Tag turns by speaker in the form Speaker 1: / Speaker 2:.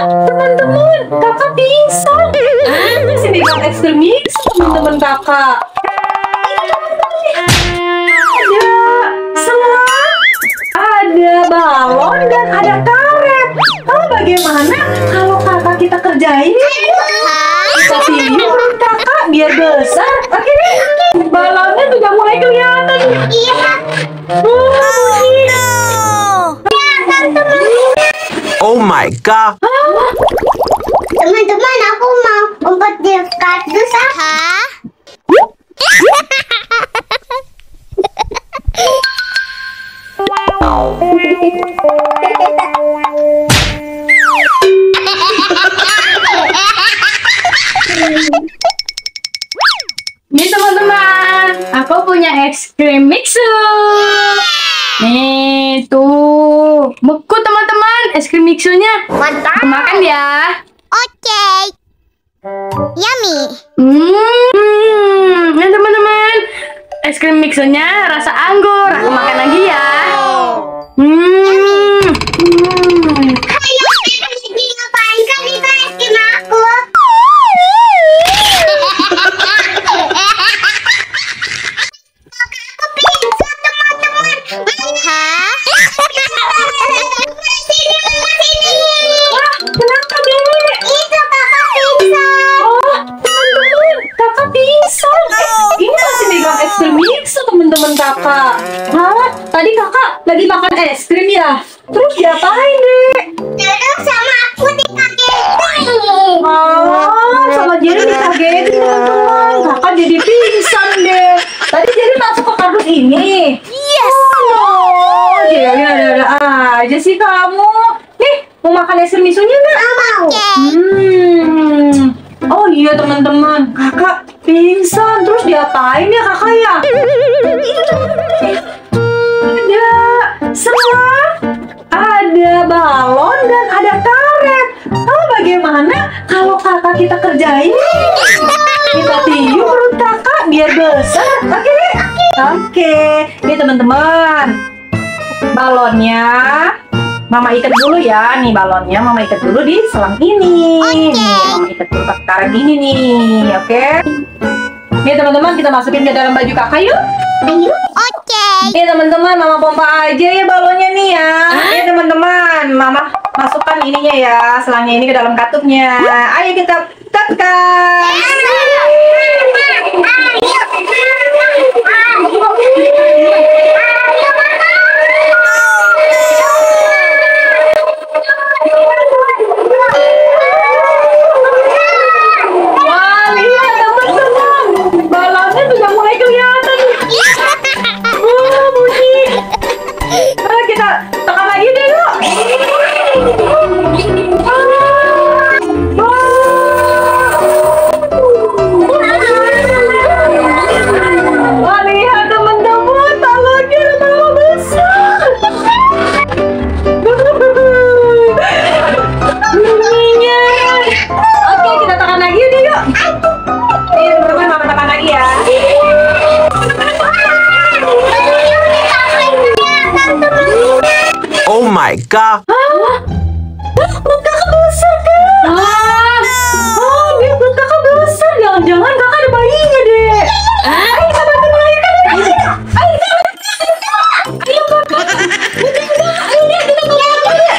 Speaker 1: Teman-teman, kakak pingsan. Masih pegang es krim mix, teman-teman kakak. Ada selang, ada balon, dan ada karet. Lalu bagaimana kalau kakak kita kerjain? Kita tiup perut kakak biar besar. Oke deh, balonnya sudah mulai kelihatan. Iya.
Speaker 2: Oh my god.
Speaker 3: Teman-teman, aku mau umpet di kardus.
Speaker 1: Nih teman-teman, aku punya es krim mixu. Nih tuh, beku teman-teman es krim mixunya.
Speaker 3: Mantap.
Speaker 1: Makan ya.
Speaker 3: Oke. Yummy.
Speaker 1: Nih teman-teman, es krim mixunya rasa anggur. Aku makan lagi ya.
Speaker 3: Ayo, lagi ngapain kan itu es krim aku? Aku pingsan, teman-teman.
Speaker 1: Kenapa deh?
Speaker 3: Itu kakak pingsan.
Speaker 1: Oh, teman-teman, kakak pingsan. Ini masih megang es krim mixu teman-teman kakak. Hah? Tadi kakak lagi makan es krim ya? Terus diapain deh?
Speaker 3: Terus sama aku dikagetin.
Speaker 1: Sama Jerry dikagetin teman-teman. Kakak jadi pingsan deh. Tadi Jerry masuk ke kardus ini.
Speaker 3: Yes.
Speaker 1: Oh, Jerry ada-ada aja sih kamu. Nih, mau makan es krim mixunya nggak?
Speaker 3: Mau.
Speaker 1: Oh iya teman-teman, kakak pingsan. Terus diapain ya kakak ya? Ada selang, ada balon, dan ada karet. Lalu bagaimana kalau kakak kita kerjain? Kita tiup perut kakak biar besar. Oke deh. Oke. Nih teman-teman, balonnya Mama ikat dulu ya. Nih balonnya Mama ikat dulu di selang ini. Nih, Mama ikat dulu pakai karet ini nih. Oke. Nih teman-teman, kita masukin ke dalam baju kakak yuk.
Speaker 3: Ayo. Oke.
Speaker 1: Nih teman-teman, Mama pompa aja ya balonnya nih ya. Nih teman-teman, Mama masukkan ininya ya, selangnya ini ke dalam katupnya. Ayo kita tekan. Wah, lihat teman-teman, balonnya sudah mulai kelihatan. Wah, bunyi. Kita tekan lagi deh yuk. Wah, lihat teman-teman, balonnya tambah besar. Bunyinya. Oke, kita tekan lagi deh yuk. Nih teman-teman, Mama tekan lagi ya.
Speaker 2: Oh my god.
Speaker 1: Perut kakak besar kak. Dia perut kakak besar. Jangan-jangan kakak ada bayinya deh. Ayo kita bantu melahirkan ya. Ayo kakak. Ayo deh kita melahirkan ya.